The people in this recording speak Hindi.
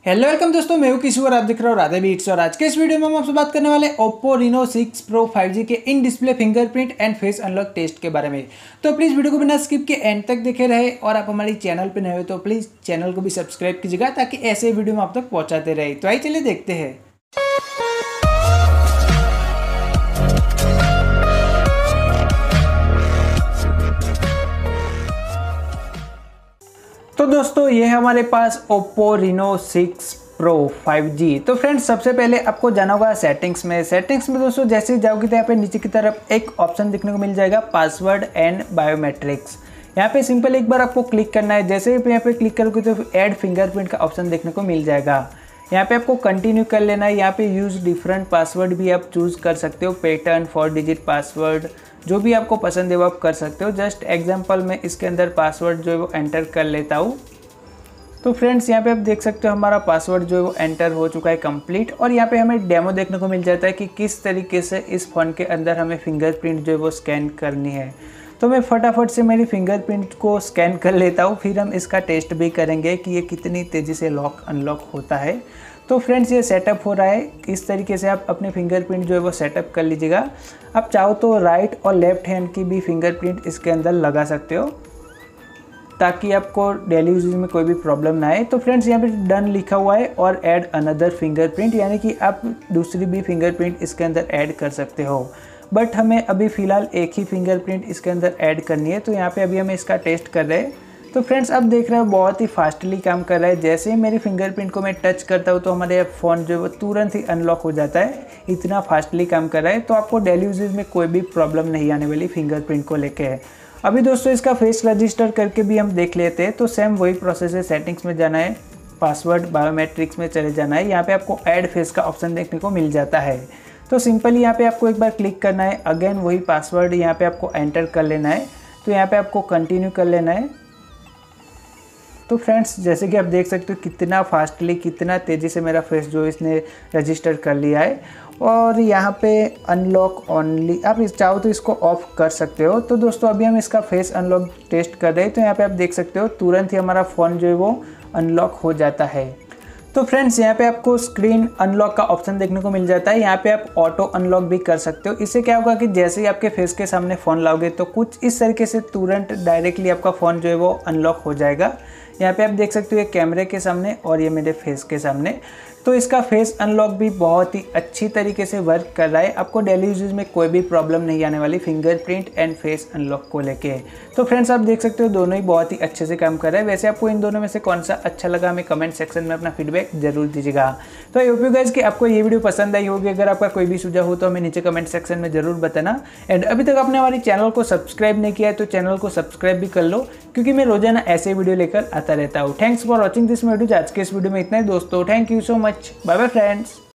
हेलो वेलकम दोस्तों, मैं हूं किशोर और आप देख रहे हो राधे बीट्स। और आज के इस वीडियो में हम आपसे बात करने वाले Oppo Reno 6 Pro 5G के इन display fingerprint and face unlock test के बारे में। तो प्लीज़ वीडियो को बिना स्किप के एंड तक देखे रहे और आप हमारे चैनल पर नए हो तो प्लीज़ चैनल को भी सब्सक्राइब कीजिएगा ताकि ऐसे वीडियो हम आप तक पहुँचाते रहे। तो आइए चलिए देखते हैं। तो दोस्तों ये है हमारे पास Oppo Reno 6 Pro 5G। तो फ्रेंड्स सबसे पहले आपको जाना होगा सेटिंग्स में दोस्तों जैसे ही जाओगे तो यहाँ पे नीचे की तरफ एक ऑप्शन देखने को मिल जाएगा पासवर्ड एंड बायोमेट्रिक्स। यहाँ पे सिंपल एक बार आपको क्लिक करना है। जैसे ही यहाँ पे क्लिक करोगे तो ऐड फिंगरप्रिंट का ऑप्शन देखने को मिल जाएगा। यहाँ पे आपको कंटिन्यू कर लेना है। यहाँ पे यूज़ डिफरेंट पासवर्ड भी आप चूज़ कर सकते हो, पैटर्न 4 डिजिट पासवर्ड जो भी आपको पसंद है वो आप कर सकते हो। जस्ट एग्जांपल में इसके अंदर पासवर्ड जो है वो एंटर कर लेता हूँ। तो फ्रेंड्स यहाँ पे आप देख सकते हो हमारा पासवर्ड जो है वो एंटर हो चुका है कंप्लीट। और यहाँ पे हमें डेमो देखने को मिल जाता है कि किस तरीके से इस फ़ोन के अंदर हमें फिंगरप्रिंट जो है वो स्कैन करनी है। तो मैं फटाफट से मेरी फिंगरप्रिंट को स्कैन कर लेता हूँ, फिर हम इसका टेस्ट भी करेंगे कि ये कितनी तेज़ी से लॉक अनलॉक होता है। तो फ्रेंड्स ये सेटअप हो रहा है, इस तरीके से आप अपने फिंगरप्रिंट जो है वो सेटअप कर लीजिएगा। आप चाहो तो राइट और लेफ्ट हैंड की भी फिंगरप्रिंट इसके अंदर लगा सकते हो ताकि आपको डेली यूज में कोई भी प्रॉब्लम ना आए। तो फ्रेंड्स यहाँ पे डन लिखा हुआ है और ऐड अनदर फिंगरप्रिंट, यानी कि आप दूसरी भी फिंगरप्रिंट इसके अंदर ऐड कर सकते हो। बट हमें अभी फ़िलहाल एक ही फिंगरप्रिंट इसके अंदर ऐड करनी है। तो यहाँ पे अभी हम इसका टेस्ट कर रहे हैं। तो फ्रेंड्स आप देख रहे हो बहुत ही फास्टली काम कर रहा है। जैसे ही मेरी फिंगरप्रिंट को मैं टच करता हूँ तो हमारे फ़ोन जो है वो तुरंत ही अनलॉक हो जाता है। इतना फास्टली काम कर रहा है। तो आपको डेली यूजेज में कोई भी प्रॉब्लम नहीं आने वाली फिंगरप्रिंट को लेके है। अभी दोस्तों इसका फेस रजिस्टर करके भी हम देख लेते हैं। तो सेम वही प्रोसेस है, सेटिंग्स में जाना है, पासवर्ड बायोमेट्रिक्स में चले जाना है। यहाँ पे आपको ऐड फेस का ऑप्शन देखने को मिल जाता है। तो सिंपली यहाँ पे आपको एक बार क्लिक करना है, अगेन वही पासवर्ड यहाँ पे आपको एंटर कर लेना है। तो यहाँ पे आपको कंटिन्यू कर लेना है। तो फ्रेंड्स जैसे कि आप देख सकते हो कितना फास्टली, कितना तेज़ी से मेरा फेस जो इसने रजिस्टर कर लिया है। और यहाँ पे अनलॉक ओनली, आप चाहो तो इसको ऑफ कर सकते हो। तो दोस्तों अभी हम इसका फेस अनलॉक टेस्ट कर रहे हैं। तो यहाँ पे आप देख सकते हो तुरंत ही हमारा फ़ोन जो है वो अनलॉक हो जाता है। तो फ्रेंड्स यहाँ पे आपको स्क्रीन अनलॉक का ऑप्शन देखने को मिल जाता है। यहाँ पे आप ऑटो अनलॉक भी कर सकते हो। इससे क्या होगा कि जैसे ही आपके फेस के सामने फ़ोन लाओगे तो कुछ इस तरीके से तुरंत डायरेक्टली आपका फ़ोन जो है वो अनलॉक हो जाएगा। यहाँ पे आप देख सकते हो ये कैमरे के सामने और ये मेरे फेस के सामने। तो इसका फेस अनलॉक भी बहुत ही अच्छी तरीके से वर्क कर रहा है। आपको डेली यूजेज में कोई भी प्रॉब्लम नहीं आने वाली फिंगरप्रिंट एंड फेस अनलॉक को लेके। तो फ्रेंड्स आप देख सकते हो दोनों ही बहुत ही अच्छे से काम कर रहा है। वैसे आपको इन दोनों में से कौन सा अच्छा लगा हमें कमेंट सेक्शन में अपना फीडबैक जरूर दीजिएगा। तो आई होप यू गाइस कि आपको ये वीडियो पसंद आई होगी। अगर आपका कोई भी सुझाव हो तो हमें नीचे कमेंट सेक्शन में जरूर बताना। एंड अभी तक आपने हमारे चैनल को सब्सक्राइब नहीं किया है तो चैनल को सब्सक्राइब भी कर लो, क्योंकि मैं रोजाना ऐसे वीडियो लेकर आता रहता हूँ। Thanks for watching this video. आज के इस वीडियो में इतना ही दोस्तों। Thank you so much. Bye bye friends.